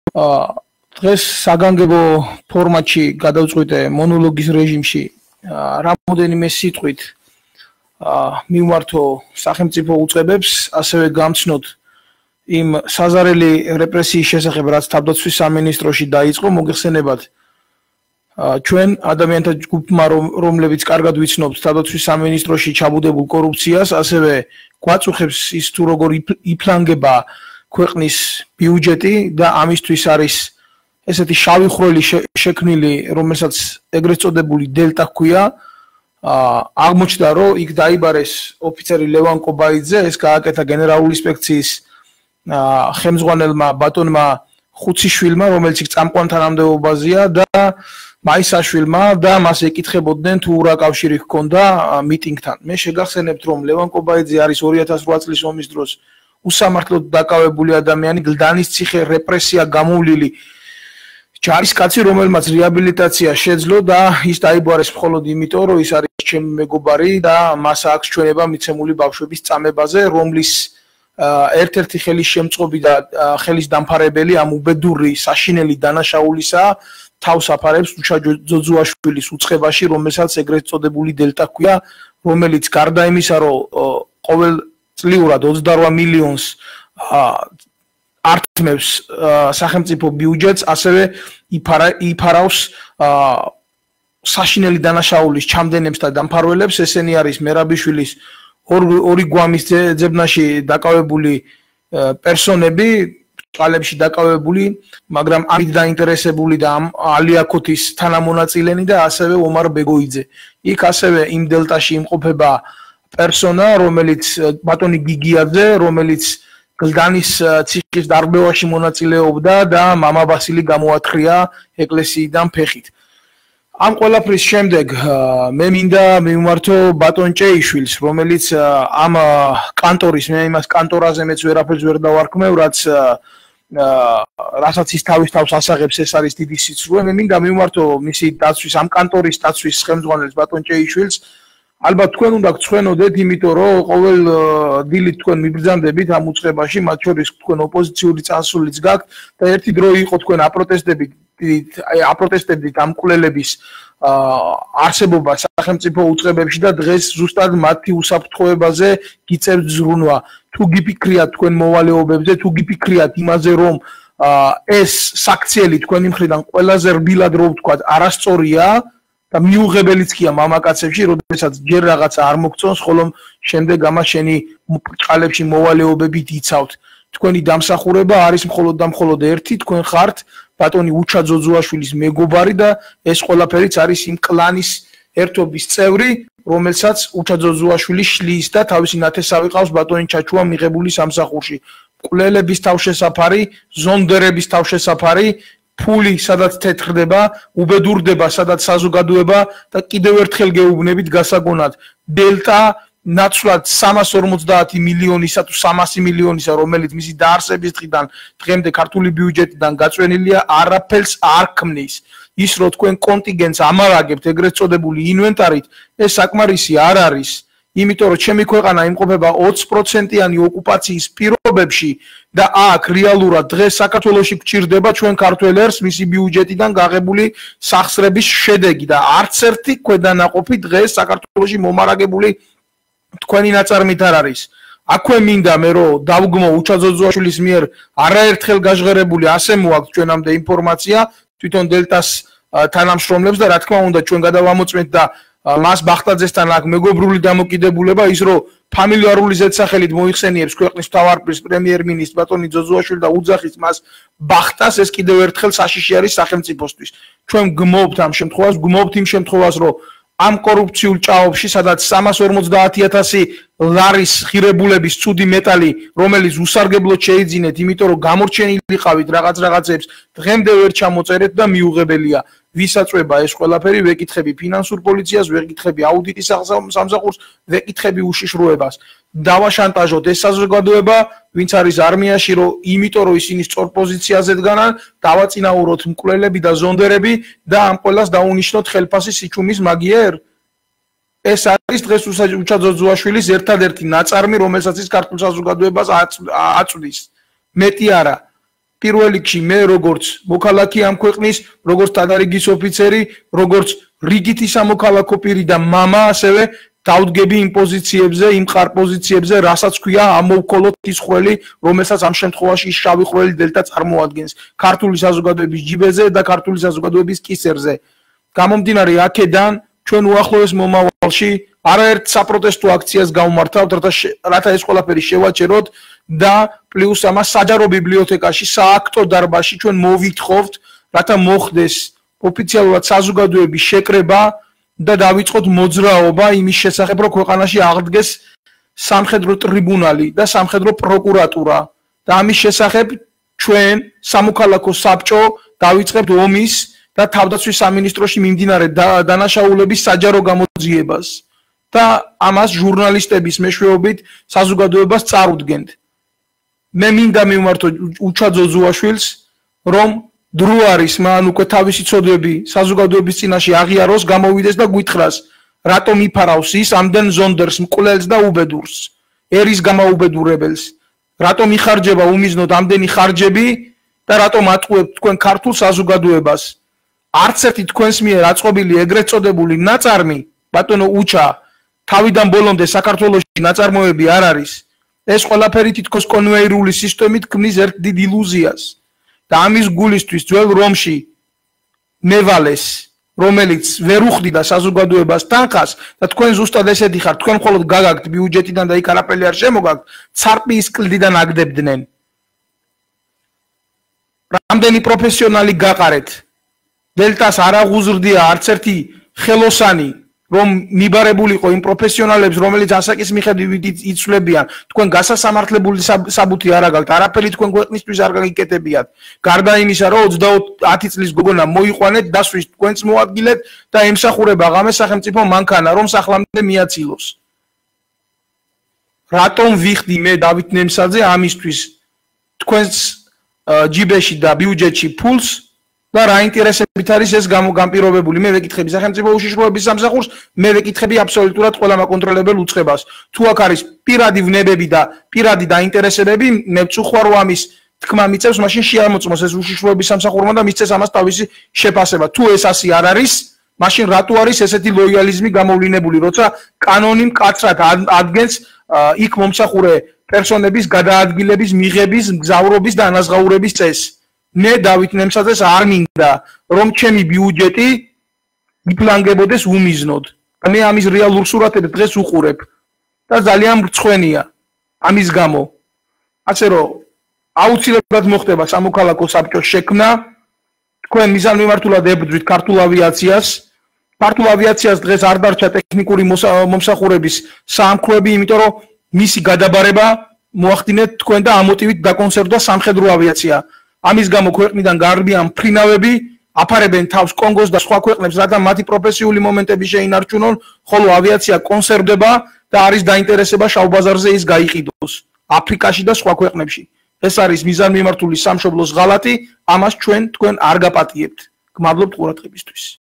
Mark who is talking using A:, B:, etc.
A: დღეს საგანგებო ფორმატში გადავწყვიტე მონოლოგის რეჟიმში რამოდენიმე სიტყვით მივმართო სახელმწიფო უწყებებს, ასევე გამცნოთ იმ საზარელი რეპრესიის შესახებ, რაც თავდაცვის სამინისტროში დაიწყო, მოგეხსენებათ ჩვენ ადამიანთა ჯგუფმა, რომლებიც კარგად ვიცნობთ თავდაცვის სამინისტროში ჩაბუდებულ კორუფციას, ასევე გვაწუხებს ის თუ როგორ იფლანგება ქვეყნის ბიუჯეტი და ამისთვის არის ესეთი შავი ხროლი შექმნილი, რომელსაც ეგრეთ წოდებული დელტა ჰქვია. აღმოჩნდა, რომ იქ დაიბარეს ოფიცერი ლევან კობაიძე, ეს გააკეთა გენერალური ინსპექციის ხელმძღვანელმა ბატონმა ხუციშვილმა, რომელიც იქ წამყვან თანამდებობაზეა და მაისაშვილმა და მას ეკითხებოდნენ თუ რა კავშირი ჰქონდა მიტინგთან. მე შეგახსენებთ, რომ ლევან კობაიძე არის 2008 წლის ომის დროს უსამართლოდ დაკავებული ადამიანი, გლდანის ციხე რეპრესია გამოვლილი ჯარისკაცი, რომელმაც რეაბილიტაცია შეძლო და ის დაიბარეს მხოლოდ იმიტომ, რომ ის არის ჩემი მეგობარი და მას აქვს ჩვენება მიცემული ბავშვების წამებაზე, რომლის ერთ-ერთი ხელის შემწყობი და ხელის დამფარებელი ამ უბედური საშინელი დანაშაულისა თავს აფარებს უშა ძოძუაშვილის უწყებაში, რომელსაც ეგრეთ წოდებული დელტა ჰქვია, რომელიც გარდა იმისა, რომ ყოველწლიურად 28 მილიონს ართმევს სახელმწიფო ბიუჯეტს, ასევე იფარავს საშინელი დანაშაულის ჩამდენებს და დამფარველებს. ესენი არის მერაბიშვილის ორი გვამის ძებნაში დაკავებული პერსონები, წყალებში დაკავებული, მაგრამ ამით დაინტერესებული და ამ ალიაკოთის თანამონაწილენი და ასევე ომარ ბეგოიძე. იქ ასევე იმ დელტაში იმყოფება პერსონა, რომელიც ბატონი გიგიაძე, რომელიც გლდანის ციხის დარბევაში მონაწილეობდა და მამა ბასილი გამოათხრია ეკლესიიდან ფეხით. ამ ყველაფრის შემდეგ მე მინდა მივმართო ბატონ ჭეიშვილს, რომელიც ამ კანტორის, მე იმას კანტორაზე მეც ვერაფერს ვერ დავარქმევ, რასაც ის თავის თავს ასაღებს, ეს არის დიდი სიცრუე. მე მინდა მივმართო მისი დაცვის, ამ კანტორის დაცვის ხელმძღვანელს ბატონ ჭეიშვილს. ალბათ თქვენ უნდა გწვენოდეთ, იმიტომ რომ ყოველ დილით თქვენ მიბრძანდებით ამ უწყებაში, მათ შორის თქვენ ოპოზიციური წასულიც გაქვთ და ერთი დრო იყო თქვენ აპროტესტებდით ამ მკვლელების არსებობა სახელმწიფო უწყებებში და დღეს ზუსტად მათი უსაფრთხოებაზე გიწევთ ზრუნვა. თუ გიფიქრიათ თქვენ მოვალეობებზე, თუ გიფიქრიათ იმაზე, რომ ეს საქციელი თქვენი მხრიდან ყველაზე რბილად რო ვთქვათ, არასწორია და მიუღებელიც კი მამაკაცებში, როდესაც ჯერ რაღაცა არ მოგწონს, ხოლო შემდეგ ამას შენი წყალებში მოვალეობებით იცავთ. თქვენი დამსახურება არის მხოლოდ და მხოლოდ ერთი, თქვენ ხართ ბატონი უჩა ძოძუაშვილის მეგობარი და ეს ყველაფერიც არის იმ კლანის ერთობის წევრი, რომელსაც უჩა ძოძუაშვილი შლის და თავისი ნათესავი ყავს ბატონი ჩაჩუა მიღებული სამსახურში. მკვლელების თავშესაფარი, ზონდერების თავშესაფარი, ფული სადაც თეთრდება, უბედურდება სადაც საზოგადოება და კიდევ ერთხელ გეუბნებით გასაგონად დელტა ნაცვლად 350 მილიონისა თუ 300 მილიონისა, რომელიც მისი დაარსების დღიდან დღემდე ქართული ბიუჯეტიდან გაწვენილია, არაფერს არ ქმნის. ის რომ თქვენ კონტინგენტს ამარაგებთ ეგრეთ წოდებული ინვენტარით, ეს საკმარისი არ არის. იმიტომ რომ ჩემი ქვეყანა იმყოფება 20%-იანი ოკუპაციის პირობებში და აქ რეალურად დღეს საქართველოში გვჭირდება ჩვენ ქართველებს მისი ბიუჯეტიდან გაღებული სახსრების შედეგი და არც ერთი ქვედანაყოფი დღეს საქართველოში მომარაგებული თქვენი ნაწარმით არ არის. აქვე მინდა მე რომ დავგმო უჩა ძოძუაშვილის მიერ არაერთხელ გაჟღერებული ასე მოაქვს ჩვენამდე ინფორმაცია თვითონ დელტას თანამშრომლებს და რა თქმა უნდა ჩვენ გადავამოწმეთ და მას ბახტაძესთან აქ მეგობრული დამოკიდებულება ის რომ ფამილიარული ზედსახელით მოიხსენიებს ქვეყნის მთავარპირს პრემიერ-მინისტრ ბატონი ძოძუაშვილი და უძახის მას ბახტას, ეს კიდევ ერთხელ საშიში არის სახელმწიფოსთვის. ჩვენ გმობთ ამ შემთხვევას, გმობთ იმ შემთხვევას რომ ამ კორუფციულ ჭაობში, სადაც 350.000 ლარის ღირებულების ცუდი მეტალი, რომელიც უსარგებლოდ შეიძინეთ, იმიტომ რომ გამორჩენილიყავით რაღაცებს, დღემდე ვერ ჩამოწერეთ და მიუღებელია. ვისაწვება ეს ყველაფერი, ვეკითხები ფინანსურ პოლიციას, ვეკითხები აუდიტის სამსახურს, ვეკითხები უშიშროებას. დავაშანტაჟოთ ეს საზოგადოება, ვინც არის არმიაში, რომ იმიტომ რომ ისინი სწორ პოზიციაზე დგანან, დავაწინაუროთ მკვლელები და ზონდერები და ამ ყველას დაუნიშნოთ ხელფასი სიჩუმის მაგიერ. ეს არის დღეს უჩა ძოძუაშვილის ერთადერთი ნაწარმი, რომელსაც ის ქართულ საზოგადოებას აწვდის. მეტი არა. პირველ რიგში მე როგორც მოქალაქე ამ ქვეყნის, როგორც დადარიგის ოფიცერი, როგორც რიგითი სამოქალაქო პირი და მამა, ასევე დავდგები იმ პოზიციებზე, იმ მყარ პოზიციებზე, რასაც ქვია ამოვქოლოთ ის ხველი, რომელსაც ამ შემთხვევაში ის შავი ხველი დელტა წარმოადგენს ქართული საზოგადოების ჯიბეზე და ქართული საზოგადოების კისერზე. გამომდინარე აქედან ჩვენ უახლოეს მომავალში არაერთ საპროტესტო აქციას გავმართავთ, რათა ეს ყველაფერი შევაჩეროთ და პლუს ამას საჯარო ბიბლიოთეკაში, სააქტო დარბაზში ჩვენ მოვითხოვთ, რათა მოხდეს ოფიციალურად საზოგადოების შეკრება და დავიწყოთ მოძრაობა იმის შესახებ, რომ ქვეყანაში აღდგეს სამხედრო ტრიბუნალი და სამხედრო პროკურატურა და ამის შესახებ ჩვენ სამოქალაქო საბჭო დავიწყებთ ომის და თავდაცვის სამინისტროში მიმდინარე დანაშაულების საჯარო გამოძიებას და ამას ჟურნალისტების მეშვეობით საზოგადოებას წარუდგენთ. მე მინდა მივმართო უჩაძო ზუაშვილს, რომ დრო არის მან უკვე თავისი ცოდვები საზოგადოების წინაშე აღიაროს, გამოვიდეს და გვითხრას, რატომ იფარავს ის ამდენ ზონდერს, მკვლელს და უბედურს, ერის გამაუბედურებელს, რატომ იხარჯება უმიზნოდ ამდენი ხარჯები და რატომ ატყუებთ თქვენ ქართულ საზოგადოებას. არც ერთი თქვენს მიერ აწყობილი ეგრეთ წოდებული ნაწარმი, ბატონო უჩა, თავიდან ბოლომდე საქართველოში ნაწარმოები არ არის. ეს ყველაფერი თითქოს კონვეირული სისტემით ქმნის ერთ დიდ ილუზიას. და ამის გულისთვის ძველ რომში მევალეს, რომელიც ვერ უხდიდა საზოგადოებას თანხას და თქვენ ზუსტად ესეთი ხართ, თქვენ მხოლოდ გაგაგთ ბიუჯეტიდან და იქ არაფერი არ შემოგაგთ, ცარპის კლდიდან აგდებდნენ. რამდენი პროფესიონალი გაყარეთ. დელტას არ აღუზრდია არც ერთი ხელოსანი, რომ მიბარებულიყო იმ პროფესიონალებს, რომელიც ასაკის მიხედვით იცვლებიან, თქვენ გასასამართლებული საბუთი არ აგაქვთ, არაფერი თქვენ ქვეყნისთვის არ გაგიკეთებიათ. გარდა იმისა, რომ 10 წლის გოგონა მოიყვანეთ, დასვით თქვენც მოადგილეთ და ემსახურება ღამე სახელმწიფო მანქანა, რომ სახლამდე მიაცილოს. რატომ ვიხდი მე დავით ნემსაძე ამისთვის თქვენს ჯიბეში და ბიუჯეტში ფულს და რა ინტერესებით არის ეს გამპირობებული. მე ვეკითხები სახელმწიფო უშიშროების სამსახურს, მე ვეკითხები აბსოლუტურად ყველა მაკონტროლებელ უწყებას. თუ აქ არის პირადი ვნებები და პირადი დაინტერესებები, მე ვწუხარ რომ ამის თქმა მიწევს, მაშინ შეამოწმოს ეს უშიშროების სამსახურმა და მისცეს ამას თავისი შეფასება. თუ ეს ასე არ არის, მაშინ რატო არის ესეთი ლოიალიზმი გამოვლინებული, როცა კანონი მკაცრად ადგენს იქ მომსახურე პერსონების გადაადგილების, მიღების, მგზავრობის და ანაზღაურების წესს. მე დავით ნემსაძეს არ მინდა რომ ჩემი ბიუჯეტი იფლანგებოდეს უმიზნოდ. მე ამის რეალურ სურათებს დღეს უყურებ და ძალიან მრცხვენია ამის გამო. ასე რომ აუცილებლად მოხდება სამოქალაქო საბჭოს შექმნა. თქვენ მიზანმიმართულად ებრძვით ქართულ ავიაციას. ქართულ ავიაციას დღეს არ დარჩა ტექნიკური მომსახურების საამქროები, იმიტომ რომ მისი გადაბარება მოახდინეთ თქვენ და ამოტივით დაკონსერვდა სამხედრო ავიაცია. ამის გამო ქვეყნიდან გარბიან ფრინავები, აფარებენ თავს კონგოს და სხვა ქვეყნებს, რათა მათი პროფესიული მომენტები შეინარჩუნონ, ხოლო ავიაცია კონსერვდება და არის დაინტერესება შავ ბაზარზე ის გაიყიდოს აფრიკაში და სხვა ქვეყნებში. ეს არის მიზანმიმართული სამშობლოს ღალატი, ამას თქვენ არ გაპატიებთ. გმადლობთ ყურადღებისთვის.